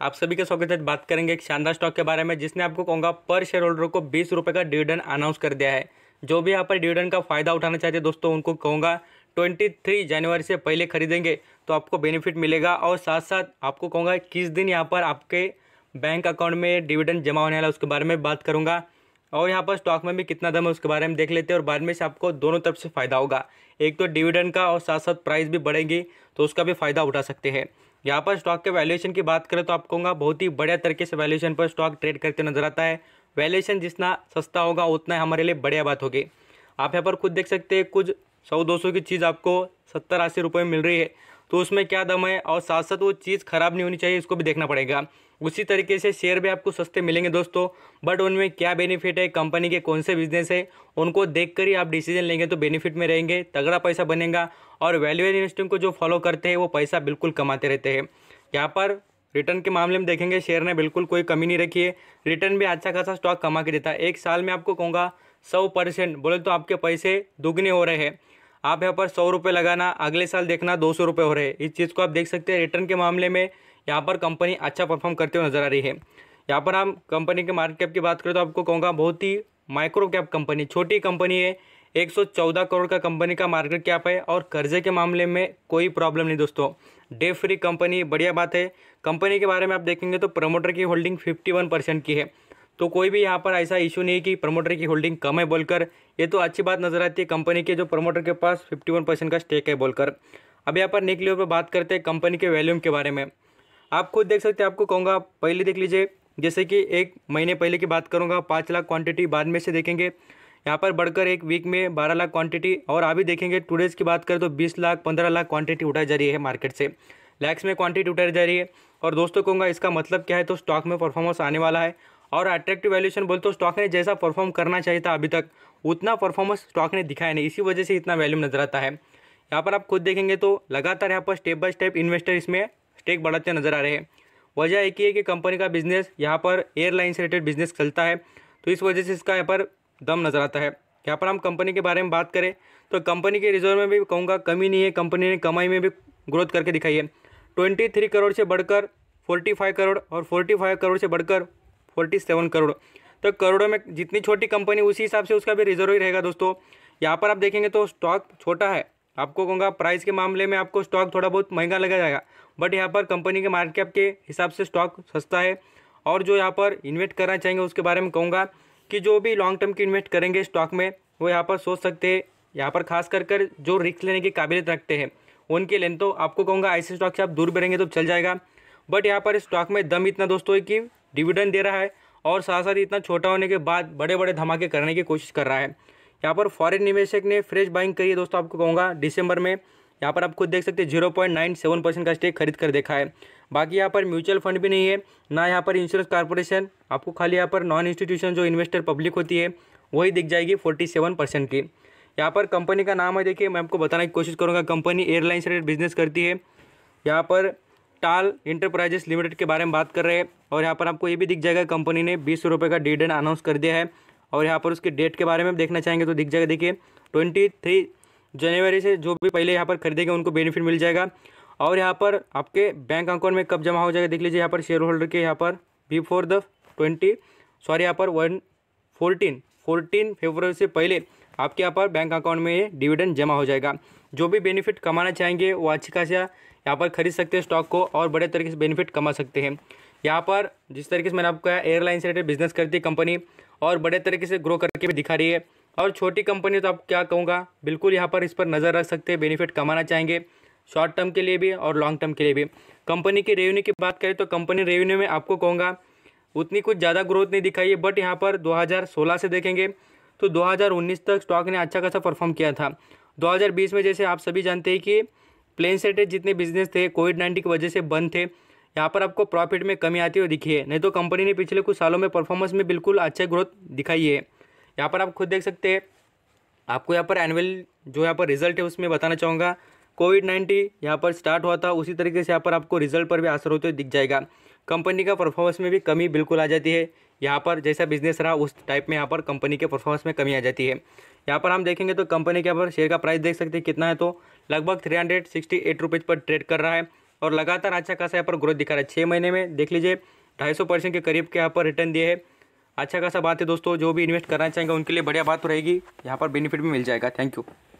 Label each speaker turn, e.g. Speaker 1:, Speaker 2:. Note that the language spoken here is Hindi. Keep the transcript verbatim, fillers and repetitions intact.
Speaker 1: आप सभी का स्वागत है। बात करेंगे एक शानदार स्टॉक के बारे में जिसने आपको कहूँगा पर शेयर होल्डर को बीस रुपये का डिविडेंड अनाउंस कर दिया है। जो भी यहाँ पर डिविडेंड का फ़ायदा उठाना चाहते हैं दोस्तों, उनको कहूँगा तेईस जनवरी से पहले खरीदेंगे तो आपको बेनिफिट मिलेगा। और साथ साथ आपको कहूँगा किस दिन यहाँ पर आपके बैंक अकाउंट में डिविडेंड जमा होने वाला है उसके बारे में बात करूँगा। और यहाँ पर स्टॉक में भी कितना दम है उसके बारे में देख लेते हैं और बाद में से आपको दोनों तरफ से फ़ायदा होगा। एक तो डिविडेंड का और साथ साथ प्राइस भी बढ़ेगी तो उसका भी फ़ायदा उठा सकते हैं। यहाँ पर स्टॉक के वैल्यूएशन की बात करें तो आप कहूँगा बहुत ही बढ़िया तरीके से वैल्यूएशन पर स्टॉक ट्रेड करते नजर आता है। वैल्यूएशन जितना सस्ता होगा उतना हमारे लिए बढ़िया बात होगी। आप यहाँ पर खुद देख सकते हैं कुछ सौ दो सौ की चीज़ आपको सत्तर अस्सी रुपये में मिल रही है तो उसमें क्या दम है। और साथ साथ वो चीज़ ख़राब नहीं होनी चाहिए, इसको भी देखना पड़ेगा। उसी तरीके से शेयर भी आपको सस्ते मिलेंगे दोस्तों, बट उनमें क्या बेनिफिट है, कंपनी के कौन से बिजनेस है, उनको देखकर ही आप डिसीजन लेंगे तो बेनिफिट में रहेंगे, तगड़ा पैसा बनेगा। और वैल्यू इन्वेस्टिंग को जो फॉलो करते हैं वो पैसा बिल्कुल कमाते रहते हैं। यहाँ पर रिटर्न के मामले में देखेंगे शेयर ने बिल्कुल कोई कमी नहीं रखी है। रिटर्न भी अच्छा खासा स्टॉक कमा के देता है। एक साल में आपको कहूँगा सौ परसेंट बोले तो आपके पैसे दुगने हो रहे हैं। आप यहाँ पर सौ रुपये लगाना, अगले साल देखना दो सौ रुपये हो रहे हैं। इस चीज़ को आप देख सकते हैं। रिटर्न के मामले में यहाँ पर कंपनी अच्छा परफॉर्म करते हुए नजर आ रही है। यहाँ पर हम कंपनी के मार्केट कैप की बात करें तो आपको कहूँगा बहुत ही माइक्रो कैप कंपनी, छोटी कंपनी है। एक सौ चौदह करोड़ का कंपनी का मार्केट कैप है और कर्जे के मामले में कोई प्रॉब्लम नहीं दोस्तों। डे फ्री कंपनी, बढ़िया बात है। कंपनी के बारे में आप देखेंगे तो प्रमोटर की होल्डिंग इक्यावन परसेंट की है, तो कोई भी यहाँ पर ऐसा इशू नहीं कि प्रमोटर की होल्डिंग कम है बोलकर। ये तो अच्छी बात नजर आती है कंपनी के जो प्रमोटर के पास इक्यावन परसेंट का स्टेक है बोलकर। अब यहाँ पर निकले पर बात करते हैं कंपनी के वैल्यूम के बारे में। आप खुद देख सकते हैं, आपको कहूँगा पहले देख लीजिए। जैसे कि एक महीने पहले की बात करूँगा पाँच लाख क्वांटिटी, बाद में से देखेंगे यहाँ पर बढ़कर एक वीक में बारह लाख क्वांटिटी। और अभी देखेंगे टुडेज की बात करें तो बीस लाख पंद्रह लाख क्वांटिटी उठाई जा रही है मार्केट से, लैक्स में क्वांटिटी उठाई जा रही है। और दोस्तों कहूँगा इसका मतलब क्या है, तो स्टॉक में परफॉर्मेंस आने वाला है। और अट्रैक्टिव वैल्यूएशन बोलते तो स्टॉक ने जैसा परफॉर्म करना चाहिए था अभी तक उतना परफॉर्मेंस स्टॉक ने दिखाया नहीं, इसी वजह से इतना वैल्यूम नजर आता है। यहाँ पर आप खुद देखेंगे तो लगातार यहाँ पर स्टेप बाय स्टेप इन्वेस्टर इसमें स्टेक बढ़ाते नजर आ रहे हैं। वजह एक ही है कि कंपनी का बिजनेस यहाँ पर एयरलाइन से रिलेटेड बिजनेस चलता है, तो इस वजह से इसका यहाँ पर दम नजर आता है। यहाँ पर हम कंपनी के बारे में बात करें तो कंपनी के रिजर्व में भी कहूँगा कमी नहीं है। कंपनी ने कमाई में भी ग्रोथ करके दिखाई है। तेईस करोड़ से बढ़कर पैंतालीस करोड़ और पैंतालीस करोड़ से बढ़कर सैंतालीस करोड़। तो करोड़ों में जितनी छोटी कंपनी उसी हिसाब से उसका भी रिजर्व ही रहेगा दोस्तों। यहाँ पर आप देखेंगे तो स्टॉक छोटा है, आपको कहूँगा प्राइस के मामले में आपको स्टॉक थोड़ा बहुत महंगा लगा जाएगा, बट यहाँ पर कंपनी के मार्केट कैप के हिसाब से स्टॉक सस्ता है। और जो यहाँ पर इन्वेस्ट करना चाहेंगे उसके बारे में कहूँगा कि जो भी लॉन्ग टर्म की इन्वेस्ट करेंगे स्टॉक में वो यहाँ पर सोच सकते हैं। यहाँ पर खास कर कर जो रिस्क लेने की काबिलियत रखते हैं उनके लिए तो आपको कहूँगा ऐसे स्टॉक से आप दूर भी रहेंगे तो चल जाएगा। बट यहाँ पर स्टॉक में दम इतना दोस्तों है कि डिविडेंड दे रहा है और साथ साथ इतना छोटा होने के बाद बड़े बड़े धमाके करने की कोशिश कर रहा है। यहाँ पर फॉरेन निवेशक ने फ्रेश बाइंग करी है दोस्तों, आपको कहूँगा दिसंबर में। यहाँ पर आप खुद देख सकते हैं zero point nine seven percent का स्टेक खरीद कर देखा है। बाकी यहाँ पर म्यूचुअल फंड भी नहीं है, ना यहाँ पर इंश्योरेंस कॉर्पोरेशन। आपको खाली यहाँ पर नॉन इंस्टीट्यूशन जो इन्वेस्टर पब्लिक होती है वही दिख जाएगी सैंतालीस परसेंट की। यहाँ पर कंपनी का नाम है, देखिए मैं आपको बताने की कोशिश करूँगा। कंपनी एयरलाइन से रिलेटेड बिजनेस करती है। यहाँ पर टाल इंटरप्राइजेस लिमिटेड के बारे में बात कर रहे हैं। और यहाँ पर आपको ये भी दिख जाएगा कंपनी ने बीस रुपये का डिविडेंड अनाउंस कर दिया है। और यहाँ पर उसके डेट के बारे में देखना चाहेंगे तो दिख जाएगा, देखिए तेईस जनवरी से जो भी पहले यहाँ पर खरीदेंगे उनको बेनिफिट मिल जाएगा। और यहाँ पर आपके बैंक अकाउंट में कब जमा हो जाएगा देख लीजिए। यहाँ पर शेयर होल्डर के यहाँ पर बिफोर द ट्वेंटी सॉरी यहाँ पर वन फोर्टीन फोर्टीन फरवरी से पहले आपके यहाँ पर बैंक अकाउंट में ये डिविडेंड जमा हो जाएगा। जो भी बेनिफिट कमाना चाहेंगे वो अच्छी खासा यहाँ पर खरीद सकते हैं स्टॉक को और बड़े तरीके से बेनिफिट कमा सकते हैं। यहाँ पर जिस तरीके से मैंने आपको कहा एयरलाइन से रिलेटेड बिजनेस करती है कंपनी और बड़े तरीके से ग्रो करके भी दिखा रही है। और छोटी कंपनी तो आप क्या कहूँगा, बिल्कुल यहाँ पर इस पर नज़र रख सकते हैं। बेनिफिट कमाना चाहेंगे शॉर्ट टर्म के लिए भी और लॉन्ग टर्म के लिए भी। कंपनी के रेवेन्यू की बात करें तो कंपनी रेवेन्यू में आपको कहूँगा उतनी कुछ ज़्यादा ग्रोथ नहीं दिखाई है, बट यहाँ पर दो हज़ार सोलह से देखेंगे तो दो हज़ार उन्नीस तक स्टॉक ने अच्छा खासा परफॉर्म किया था। दो हज़ार बीस में जैसे आप सभी जानते हैं कि प्लेन सेटेड जितने बिजनेस थे कोविड नाइन्टीन की वजह से बंद थे, यहाँ पर आपको प्रॉफिट में कमी आती हुई दिखी है। नहीं तो कंपनी ने पिछले कुछ सालों में परफॉर्मेंस में बिल्कुल अच्छा ग्रोथ दिखाई है। यहाँ पर आप खुद देख सकते हैं। आपको यहाँ पर एनुअल जो यहाँ पर रिजल्ट है उसमें बताना चाहूँगा, कोविड नाइन्टीन यहाँ पर स्टार्ट हुआ था, उसी तरीके से यहाँ पर आपको रिजल्ट पर भी असर होते हुए दिख जाएगा। कंपनी का परफॉर्मेंस में भी कमी बिल्कुल आ जाती है। यहाँ पर जैसा बिजनेस रहा उस टाइप में यहाँ पर कंपनी के परफॉर्मेंस में कमी आ जाती है। यहाँ पर हम देखेंगे तो कंपनी के यहाँ पर शेयर का प्राइस देख सकते हैं कितना है, तो लगभग three hundred sixty eight rupees पर ट्रेड कर रहा है। और लगातार अच्छा खासा यहाँ पर ग्रोथ दिखा रहा है। छः महीने में देख लीजिए ढाई सौ परसेंट के करीब के यहाँ पर रिटर्न दिए है। अच्छा खासा बात है दोस्तों, जो भी इन्वेस्ट करना चाहेंगे उनके लिए बढ़िया बात रहेगी, यहाँ पर बेनिफिट भी मिल जाएगा। Thank you.